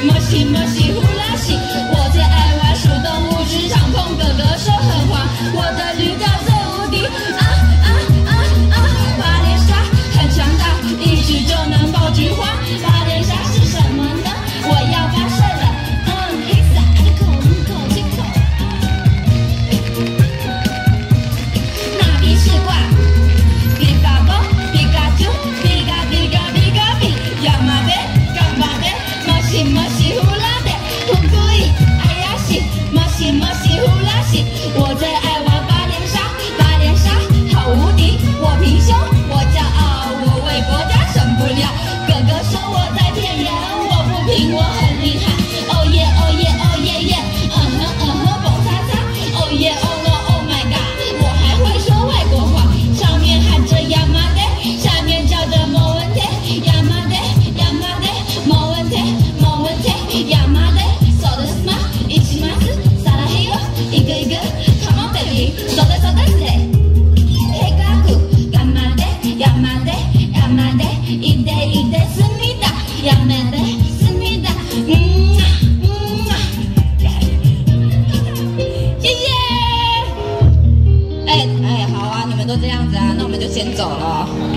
莫西莫西呼啦西，我最爱玩树动物职场碰哥哥说狠话，我的绿调最无敌八连杀很强大，一举就能爆菊花。八连杀是什么呢？我要发射了，黑色的口气口，那比是挂，皮卡丘皮卡丘皮卡皮卡皮卡皮，亚麻的干巴的，莫西莫西呼啦的，呼呼伊哎呀西，莫西莫西呼啦西，我最爱玩八连杀，八连杀好无敌，我平胸我骄傲，我为国家胜不了。哥哥说我在骗人，我不平，我很厉害。哦耶哦耶哦耶耶，蹦擦擦。哦耶哦 no oh my god， 我还会说外国话，上面喊着亚麻得，下面叫着没问题，亚麻得亚麻得，没问题没问题，亚麻得。そうですまいきますさらへよいくいく come on baby そうですそうですね。黑嘎咕干嘛的亚麻得亚麻得，いでいで思密达亚麻得思密达，谢谢。哎，好啊，你们都这样子啊，那我们就先走了。